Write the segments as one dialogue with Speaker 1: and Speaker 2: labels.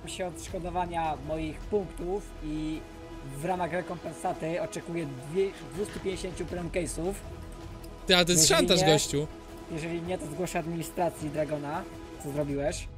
Speaker 1: się odszkodowania moich punktów i w ramach rekompensaty oczekuję 250 prem case'ów.
Speaker 2: Ty, ale to jest szantaż, gościu.
Speaker 1: Jeżeli nie, to zgłoszę administracji Dragona, co zrobiłeś.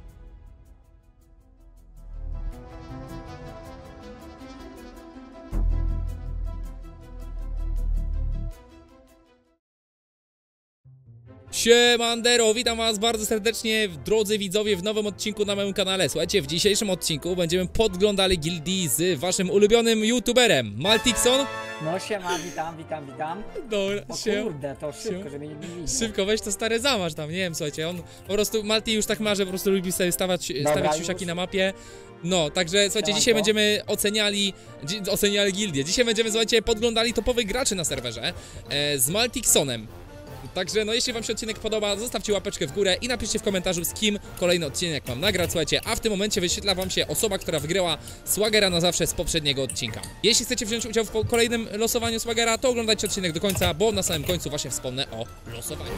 Speaker 2: Siemandero, witam was bardzo serdecznie, drodzy widzowie, w nowym odcinku na moim kanale. Słuchajcie, w dzisiejszym odcinku będziemy podglądali gildii z waszym ulubionym youtuberem, Maltixon.
Speaker 1: No siema, witam.
Speaker 2: Dobra,
Speaker 1: o kurde, to szybko, żeby nie widzieć.
Speaker 2: Szybko, weź to stare zamasz tam, nie wiem, słuchajcie, on po prostu, Malti już tak ma, że po prostu lubi sobie stawiać siusiaki na mapie. No, także słuchajcie, dzisiaj będziemy oceniali gildię. Dzisiaj będziemy, słuchajcie, podglądali topowych graczy na serwerze z Maltixonem. Także no, jeśli wam się odcinek podoba, zostawcie łapeczkę w górę i napiszcie w komentarzu, z kim kolejny odcinek mam nagrać, słuchajcie. A w tym momencie wyświetla wam się osoba, która wygrała Swagera na zawsze z poprzedniego odcinka. Jeśli chcecie wziąć udział w kolejnym losowaniu Swagera, to oglądajcie odcinek do końca, bo na samym końcu właśnie wspomnę o losowaniu.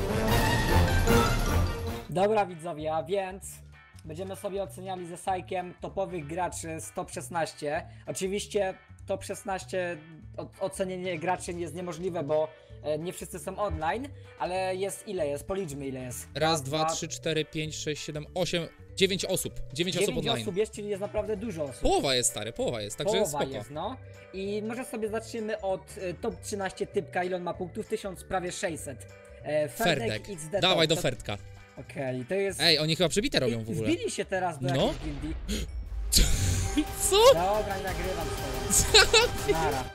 Speaker 1: Dobra widzowie, a więc będziemy sobie oceniali ze Sajkiem topowych graczy z top 16. Oczywiście top 16 ocenienie graczy jest niemożliwe, bo nie wszyscy są online, ale jest ile jest? Policzmy ile jest.
Speaker 2: Raz, dwa, 3, 4, 5, 6, 7, 8, 9 osób. 9 osób online.
Speaker 1: 9 osób jest, czyli jest naprawdę dużo osób.
Speaker 2: Połowa jest, stary, połowa jest, także
Speaker 1: połowa
Speaker 2: spoko.
Speaker 1: jest, no. I może sobie zaczniemy od top 13 typka, ile on ma punktów? 1000, prawie 600.
Speaker 2: Ferdek. Dawaj do Ferdka.
Speaker 1: Okej, to jest...
Speaker 2: Ej, oni chyba przebite robią w ogóle.
Speaker 1: Wbili się teraz do jakiejś gildii.
Speaker 2: Co?
Speaker 1: Dobra, nie nagrywam swoje. Nara.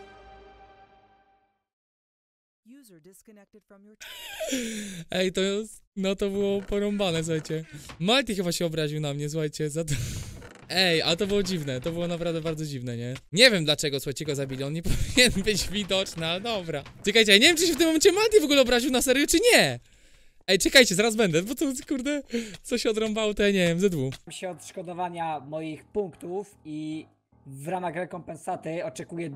Speaker 2: Ej, to jest... No to było porąbane, słuchajcie. Malti chyba się obraził na mnie, słuchajcie, za to... Ej, ale to było dziwne, to było naprawdę bardzo dziwne, nie? Nie wiem dlaczego, słuchajcie, go zabili, on nie powinien być widoczny, ale dobra. Czekajcie, ja nie wiem, czy się w tym momencie Malti w ogóle obraził na serio, czy nie? Ej, czekajcie, zaraz będę, bo to, kurde, co się odrąbało, to ja nie wiem, ZW.
Speaker 1: Się odszkodowania moich punktów i w ramach rekompensaty oczekuję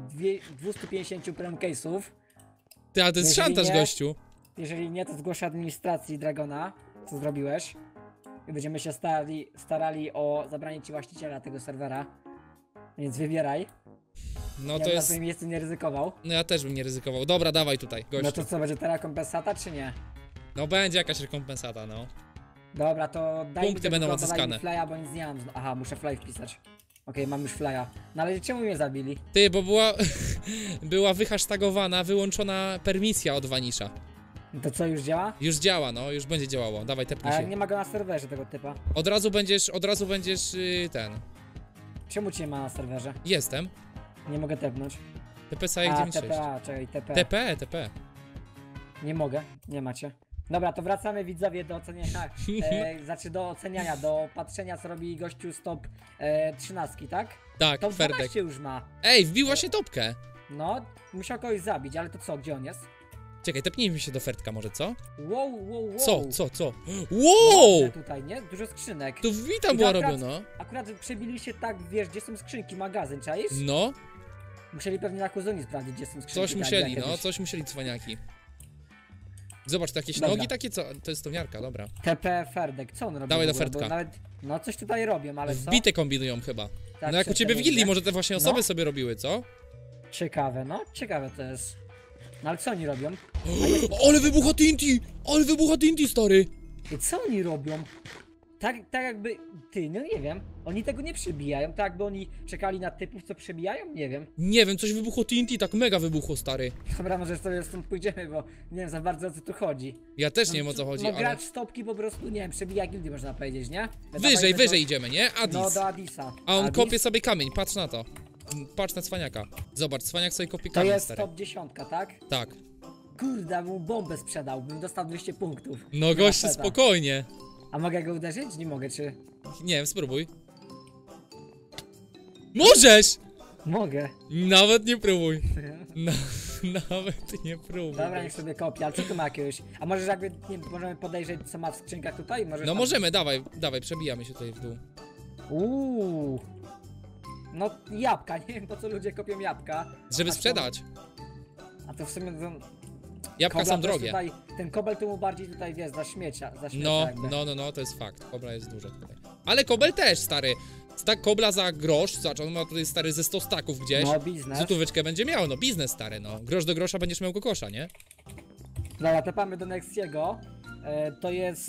Speaker 1: 250 prem case'ów.
Speaker 2: Ty, ale to jest szantaż, gościu.
Speaker 1: Jeżeli nie, to zgłoszę administracji Dragona, co zrobiłeś. I będziemy się starali o zabranie ci właściciela tego serwera. Więc wybieraj.
Speaker 2: No
Speaker 1: ja
Speaker 2: to jest...
Speaker 1: na swoim miejscu nie ryzykował.
Speaker 2: No ja też bym nie ryzykował. Dobra, dawaj tutaj, gościu.
Speaker 1: No to co, będzie ta rekompensata, czy nie?
Speaker 2: No będzie jakaś rekompensata, no.
Speaker 1: Dobra, to daj
Speaker 2: punkty będą odzyskane.
Speaker 1: Flya, bo nic nie mam. Aha, muszę fly wpisać. Okej, mam już flya. No ale czemu mnie zabili?
Speaker 2: Ty, bo była... była wyhashtagowana, wyłączona permisja od Vanisha.
Speaker 1: To co, już działa?
Speaker 2: Już działa, no, już będzie działało. Dawaj, tepnij się.
Speaker 1: nie ma go na serwerze, tego typa.
Speaker 2: Od razu będziesz ten...
Speaker 1: Czemu cię nie ma na serwerze?
Speaker 2: Jestem.
Speaker 1: Nie mogę tepnąć.
Speaker 2: TP Sajek 96.
Speaker 1: TPA, czekaj, TP.
Speaker 2: TP.
Speaker 1: Nie mogę, nie macie. Dobra, to wracamy widzowie do oceniania, znaczy do oceniania, do patrzenia co robi gościu z top 13, tak?
Speaker 2: Tak,
Speaker 1: Top
Speaker 2: Ferdek.
Speaker 1: 12 już ma.
Speaker 2: Ej, wbił właśnie topkę.
Speaker 1: No, musiał kogoś zabić, ale to co, gdzie on jest?
Speaker 2: Czekaj, tepnijmy się do Ferdka może, co?
Speaker 1: Wow.
Speaker 2: Co? Wow!
Speaker 1: Dobrze tutaj, nie? Dużo skrzynek.
Speaker 2: Tu wita była robiona.
Speaker 1: Akurat przebili się tak, wiesz, gdzie są skrzynki, magazyn, czaisz?
Speaker 2: No.
Speaker 1: Musieli pewnie na Kuzoni sprawdzić, gdzie są skrzynki.
Speaker 2: Coś musieli,
Speaker 1: tak,
Speaker 2: no, coś musieli cwaniaki. Zobacz, to jakieś
Speaker 1: Dobra.
Speaker 2: nogi takie, co? To jest towniarka, dobra.
Speaker 1: TP Ferdek, co on robi?
Speaker 2: Dawaj do
Speaker 1: w ogóle?
Speaker 2: Ferdka.
Speaker 1: Bo nawet, no coś tutaj robią, ale co?
Speaker 2: Wbite kombiną chyba.
Speaker 1: Tak,
Speaker 2: No jak u ciebie w
Speaker 1: nie
Speaker 2: gildii,
Speaker 1: wiem.
Speaker 2: może te właśnie osoby
Speaker 1: No.
Speaker 2: sobie robiły, co?
Speaker 1: Ciekawe, no, ciekawe to jest. No ale co oni robią?
Speaker 2: Ale wybucha TNT! Ale wybucha TNT, stary!
Speaker 1: I co oni robią? Tak jakby, ty, no nie wiem, oni tego nie przebijają, tak jakby oni czekali na typów, co przebijają? Nie wiem.
Speaker 2: Nie wiem, coś wybuchło TNT, tak mega wybuchło, stary.
Speaker 1: Dobra, może sobie stąd pójdziemy, bo nie wiem za bardzo o co tu chodzi.
Speaker 2: Ja też nie wiem, o co chodzi,
Speaker 1: No
Speaker 2: ale...
Speaker 1: gracz stopki po prostu, nie wiem, przebija gildię można powiedzieć, nie?
Speaker 2: Wyżej idziemy, nie? Adis.
Speaker 1: No do Adisa.
Speaker 2: A on
Speaker 1: Adis
Speaker 2: kopie sobie kamień, patrz na to. Patrz na cwaniaka. Zobacz, cwaniak sobie kopie
Speaker 1: to
Speaker 2: kamień,
Speaker 1: jest
Speaker 2: stary.
Speaker 1: top 10, tak?
Speaker 2: Tak.
Speaker 1: Kurde, mu bombę sprzedał, bym dostał 200 punktów.
Speaker 2: No gościu,
Speaker 1: Feta.
Speaker 2: spokojnie.
Speaker 1: A mogę go uderzyć? Nie mogę, czy?
Speaker 2: Nie wiem, spróbuj. Możesz!
Speaker 1: Mogę.
Speaker 2: Nawet nie próbuj. Nawet nie próbuj.
Speaker 1: Dobra, niech sobie kopie, ale co tu ma jakiegoś? A może jakby, nie możemy podejrzeć, co ma w skrzynkach tutaj? Może
Speaker 2: No
Speaker 1: tam...
Speaker 2: możemy, dawaj, przebijamy się tutaj w dół.
Speaker 1: No jabłka, nie wiem po co ludzie kopią jabłka.
Speaker 2: Żeby sprzedać.
Speaker 1: A to w sumie...
Speaker 2: Jabłka są drogie.
Speaker 1: Tutaj, ten kobel to mu bardziej tutaj, wiesz, za śmiecia
Speaker 2: No,
Speaker 1: jakby.
Speaker 2: no, to jest fakt. Kobra jest dużo tutaj. Ale kobel też, stary. Stak kobla za grosz, zobacz, on ma tutaj, stary, ze 100 staków gdzieś.
Speaker 1: No, biznes.
Speaker 2: Złotóweczkę będzie miał, no biznes, stary, no. Grosz do grosza będziesz miał kokosza, nie?
Speaker 1: Dobra, tepamy do Nexiego. To jest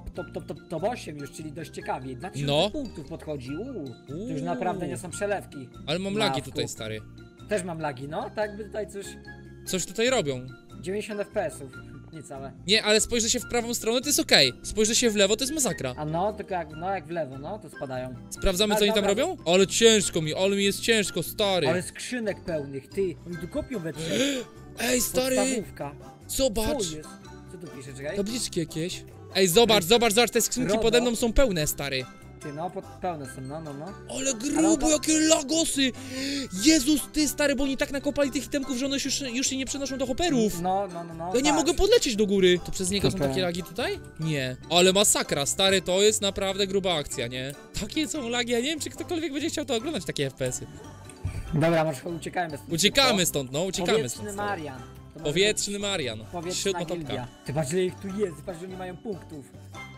Speaker 1: top 8 już, czyli dość ciekawie. 2000
Speaker 2: No.
Speaker 1: punktów podchodzi. To już naprawdę nie są przelewki.
Speaker 2: Ale mam
Speaker 1: Na
Speaker 2: lagi
Speaker 1: awku.
Speaker 2: tutaj, stary.
Speaker 1: Też mam lagi, no. Tak by tutaj coś...
Speaker 2: Coś tutaj robią.
Speaker 1: 90 FPS-ów. Niecałe.
Speaker 2: Nie, ale spojrzę się w prawą stronę, to jest okej. Spojrzę się w lewo, to jest masakra.
Speaker 1: A no, tylko jak w lewo, no, to spadają.
Speaker 2: Sprawdzamy,
Speaker 1: A,
Speaker 2: co oni tam
Speaker 1: dobra.
Speaker 2: robią? Ale ciężko mi, ale mi jest ciężko, stary.
Speaker 1: Ale skrzynek pełnych, ty. Oni tu kopią we trzech.
Speaker 2: Ej, stary,
Speaker 1: Podstawówka. Co
Speaker 2: zobacz.
Speaker 1: jest? Co tu pisze, czekaj?
Speaker 2: Tabliczki jakieś. Ej, zobacz, te skrzynki
Speaker 1: Rodo.
Speaker 2: pode mną są pełne, stary.
Speaker 1: Ty, no, pełne są, no.
Speaker 2: Ale grubo,
Speaker 1: to-
Speaker 2: jakie lagosy! Jezus, ty, stary, bo oni tak nakopali tych itemków, że one już się nie przenoszą do hopperów.
Speaker 1: No.
Speaker 2: Ja nie
Speaker 1: patrz.
Speaker 2: mogę podlecieć do góry. To przez niego są
Speaker 1: Super.
Speaker 2: takie lagi tutaj? Nie. Ale masakra, stary, to jest naprawdę gruba akcja, nie? Takie są lagi, ja nie wiem, czy ktokolwiek będzie chciał to oglądać, takie FPS-y.
Speaker 1: Dobra, może uciekajmy stąd.
Speaker 2: Uciekamy stąd, no, uciekamy
Speaker 1: Powietrzny
Speaker 2: stąd.
Speaker 1: Marian. To może
Speaker 2: Powietrzny Marian.
Speaker 1: być powietrzna
Speaker 2: Siódma
Speaker 1: gildia.
Speaker 2: topka.
Speaker 1: Ty patrz, ile ich tu jest, patrz, że oni mają punktów.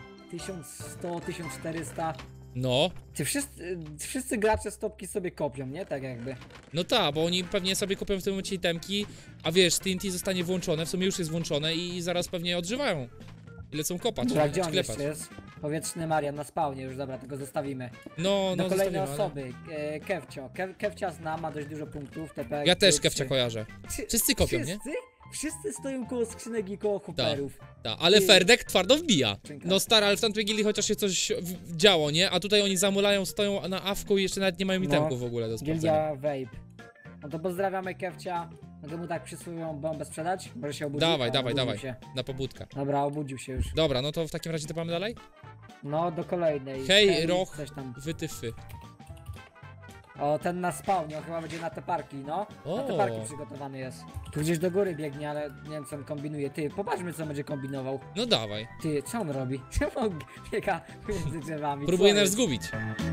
Speaker 1: 1100, 1400.
Speaker 2: No.
Speaker 1: Ty wszyscy gracze stopki sobie kopią, nie? Tak jakby.
Speaker 2: No tak, bo oni pewnie sobie kupią w tym momencie itemki, a wiesz, TNT zostanie włączone, w sumie już jest włączone i zaraz pewnie odżywają. I lecą kopać,
Speaker 1: Dobra,
Speaker 2: czy
Speaker 1: gdzie on
Speaker 2: klepać.
Speaker 1: jeszcze jest? Powietrzny Marian na spawnie już, dobra, tego zostawimy.
Speaker 2: No,
Speaker 1: Do
Speaker 2: no,
Speaker 1: kolejnej
Speaker 2: zostawimy, ale...
Speaker 1: osoby, Kevcio. Kevcia zna, ma dość dużo punktów, TP.
Speaker 2: Ja też
Speaker 1: trzy-
Speaker 2: Kevcia kojarzę. Wszyscy kopią, nie?
Speaker 1: Wszyscy stoją koło skrzynek i koło hopperów.
Speaker 2: Tak, ale
Speaker 1: Ty.
Speaker 2: Ferdek twardo wbija.
Speaker 1: Czynka.
Speaker 2: No stary, ale w tamtej gildii chociaż się coś działo, nie? A tutaj oni zamulają, stoją na awku i jeszcze nawet nie mają
Speaker 1: No.
Speaker 2: itemków w ogóle do sprawdzenia.
Speaker 1: Gildia Vape. No to pozdrawiamy Kevcia. Mogę mu tak przysłowiową bombę sprzedać? Może się obudził?
Speaker 2: Dawaj,
Speaker 1: O,
Speaker 2: dawaj,
Speaker 1: obudził
Speaker 2: dawaj.
Speaker 1: Się.
Speaker 2: Na pobudkę.
Speaker 1: Dobra, obudził się już.
Speaker 2: Dobra, no to w takim razie typamy dalej?
Speaker 1: No, do kolejnej.
Speaker 2: Hej,
Speaker 1: Heli,
Speaker 2: Roch.
Speaker 1: Coś tam.
Speaker 2: Wytyfy.
Speaker 1: O, ten na spawnie, on chyba będzie na te parki, no. Na te
Speaker 2: O.
Speaker 1: parki przygotowany jest. Tu gdzieś do góry biegnie, ale nie wiem co on kombinuje. Ty, popatrzmy co będzie kombinował.
Speaker 2: No dawaj.
Speaker 1: Ty, co on robi? Czemu on biega między drzewami?
Speaker 2: Próbuje
Speaker 1: Co
Speaker 2: nas
Speaker 1: jest?
Speaker 2: zgubić.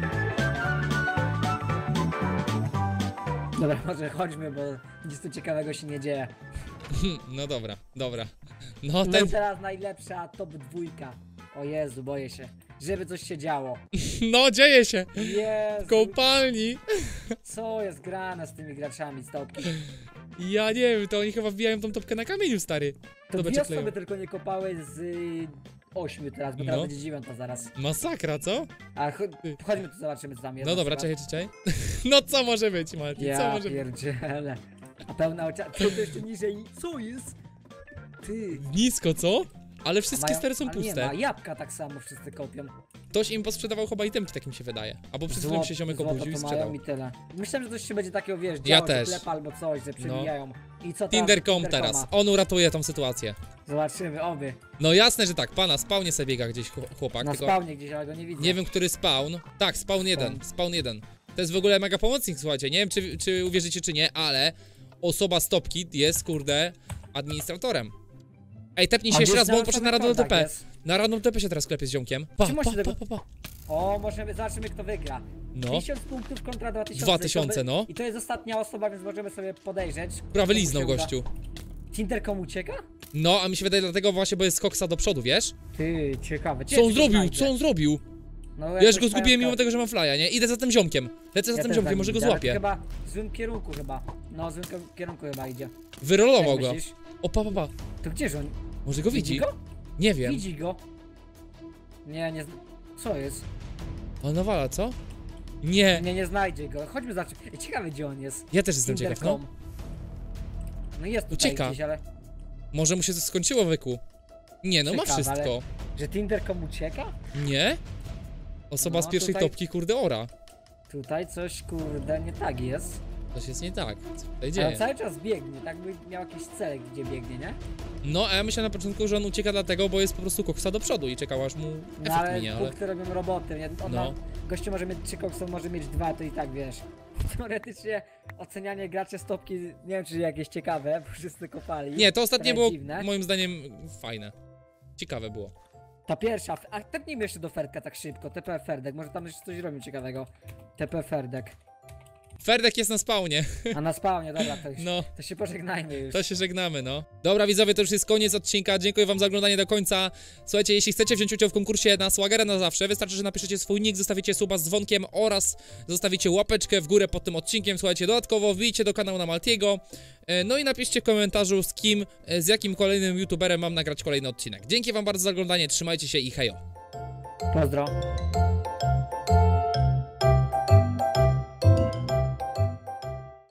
Speaker 1: Dobra, może chodźmy, bo nic tu ciekawego się nie dzieje.
Speaker 2: No dobra, dobra. No
Speaker 1: No
Speaker 2: ten...
Speaker 1: i teraz najlepsza top dwójka. O Jezu, boję się. Żeby coś się działo.
Speaker 2: No dzieje się!
Speaker 1: Jezu,
Speaker 2: Kopalni!
Speaker 1: co jest grane z tymi graczami z topki?
Speaker 2: Ja nie wiem, to oni chyba wbijają tą topkę na kamieniu, stary.
Speaker 1: To
Speaker 2: Dobra,
Speaker 1: dwie
Speaker 2: czekleją.
Speaker 1: osoby tylko nie kopały z 8 teraz, bo teraz
Speaker 2: No.
Speaker 1: będzie 9 zaraz.
Speaker 2: Masakra, co?
Speaker 1: A chodźmy tu zobaczymy co tam jest.
Speaker 2: No
Speaker 1: na
Speaker 2: dobra,
Speaker 1: przykład.
Speaker 2: czekaj. No co może być, Mati? Co
Speaker 1: Ja
Speaker 2: może być?
Speaker 1: pierdzielę. A pełna ocia... Co to jeszcze niżej? Co jest? Ty.
Speaker 2: Nisko, co? Ale wszystkie
Speaker 1: Mają-
Speaker 2: stare są
Speaker 1: ale Nie
Speaker 2: puste.
Speaker 1: ma, jabłka tak samo wszyscy kopią.
Speaker 2: Ktoś im posprzedawał chyba itemki, tak mi się wydaje. Albo przed chwilą się ziomek
Speaker 1: złoto
Speaker 2: obudził i
Speaker 1: to
Speaker 2: sprzedał.
Speaker 1: mają i tyle. Myślałem, że coś się będzie takiego, wiesz,
Speaker 2: Ja
Speaker 1: działo, że
Speaker 2: też.
Speaker 1: Klep albo coś, że przebijają. I co teraz?
Speaker 2: Tindercom
Speaker 1: Tindercoma.
Speaker 2: teraz. On uratuje tą sytuację.
Speaker 1: Zobaczymy, oby.
Speaker 2: No jasne, że tak. Pana, spawnie sobie biega gdzieś chłopak,
Speaker 1: Na
Speaker 2: tylko
Speaker 1: spawnie gdzieś, ale go nie widzę.
Speaker 2: nie wiem, który spawn. Tak, spawn 1. Spawn 1. To jest w ogóle mega pomocnik, słuchajcie. Nie wiem, czy uwierzycie, czy nie, ale osoba z topki jest, kurde, administratorem. Ej, tepnij się
Speaker 1: A
Speaker 2: jeszcze
Speaker 1: gdzieś
Speaker 2: raz, bo on
Speaker 1: na
Speaker 2: poszedł na
Speaker 1: samych
Speaker 2: radną
Speaker 1: kątach
Speaker 2: TP.
Speaker 1: jest.
Speaker 2: Na radną TP się teraz klepie z ziomkiem. Pa,
Speaker 1: Czy
Speaker 2: pa,
Speaker 1: możecie
Speaker 2: pa,
Speaker 1: tego-
Speaker 2: pa, pa.
Speaker 1: O, możemy, zobaczymy kto wygra.
Speaker 2: No.
Speaker 1: 1000 punktów kontra 2000.
Speaker 2: 2000, no.
Speaker 1: I to jest ostatnia osoba, więc możemy sobie podejrzeć.
Speaker 2: Prawy
Speaker 1: komu
Speaker 2: liznął
Speaker 1: się uda.
Speaker 2: gościu.
Speaker 1: Tindercom ucieka?
Speaker 2: No, a mi się wydaje dlatego właśnie, bo jest koksa do przodu, wiesz?
Speaker 1: Ty, ciekawe.
Speaker 2: Co on zrobił? Co on zrobił?
Speaker 1: No,
Speaker 2: Ja już go zgubiłem mimo tego, że mam flya, nie? Idę za tym ziomkiem. Lecę za tym ziomkiem, może go złapię.
Speaker 1: Chyba w złym kierunku chyba. No, w złym kierunku chyba idzie.
Speaker 2: Wyrolował
Speaker 1: Jak
Speaker 2: go.
Speaker 1: myślisz?
Speaker 2: O, pa, pa, pa.
Speaker 1: To gdzież on?
Speaker 2: Może go widzi?
Speaker 1: go?
Speaker 2: Nie wiem.
Speaker 1: Widzi go. Nie. Co jest?
Speaker 2: On nawala, co? Nie.
Speaker 1: Nie znajdzie go. Chodźmy zobaczyć. Ciekawe gdzie on jest.
Speaker 2: Ja też jestem ciekaw, no.
Speaker 1: Tindercom. No jest tutaj
Speaker 2: Ucieka.
Speaker 1: gdzieś, ale...
Speaker 2: Może mu się coś skończyło wyku. Nie, no ma
Speaker 1: Ciekawe,
Speaker 2: wszystko.
Speaker 1: Że Tindercom ucieka?
Speaker 2: Nie? Osoba
Speaker 1: No,
Speaker 2: z pierwszej
Speaker 1: tutaj-
Speaker 2: topki, kurde, ora.
Speaker 1: Tutaj coś kurde nie tak jest.
Speaker 2: Coś jest nie tak. Co tutaj
Speaker 1: Ale
Speaker 2: dzieje?
Speaker 1: cały czas biegnie, tak by miał jakiś cel gdzie biegnie, nie?
Speaker 2: No, a ja myślałem na początku, że on ucieka dlatego, bo jest po prostu koksa do przodu i czekał aż mu
Speaker 1: No
Speaker 2: efekt
Speaker 1: ale
Speaker 2: minie, ale...
Speaker 1: punkty robią roboty, nie? On
Speaker 2: No.
Speaker 1: gościu może mieć 3 koksy, może mieć 2, to i tak wiesz. Teoretycznie ocenianie graczy stopki, nie wiem czy jakieś ciekawe, bo wszyscy kopali.
Speaker 2: Nie, to ostatnie
Speaker 1: Trochę
Speaker 2: było
Speaker 1: dziwne.
Speaker 2: moim zdaniem fajne. Ciekawe było.
Speaker 1: Ta pierwsza, a tepnijmy jeszcze do Ferdka tak szybko, TP Ferdek, może tam jeszcze coś robią ciekawego. TP Ferdek.
Speaker 2: Ferdek jest na spawnie.
Speaker 1: A na spawnie, dobra, to, już,
Speaker 2: No.
Speaker 1: to się pożegnajmy już.
Speaker 2: To się żegnamy, no. Dobra, widzowie, to już jest koniec odcinka. Dziękuję wam za oglądanie do końca. Słuchajcie, jeśli chcecie wziąć udział w konkursie na Swagera na zawsze, wystarczy, że napiszecie swój nick, zostawicie suba z dzwonkiem oraz zostawicie łapeczkę w górę pod tym odcinkiem. Słuchajcie, dodatkowo wbijcie do kanału na Maltiego. No i napiszcie w komentarzu, z jakim kolejnym youtuberem mam nagrać kolejny odcinek. Dzięki wam bardzo za oglądanie, trzymajcie się i hejo.
Speaker 1: Pozdro.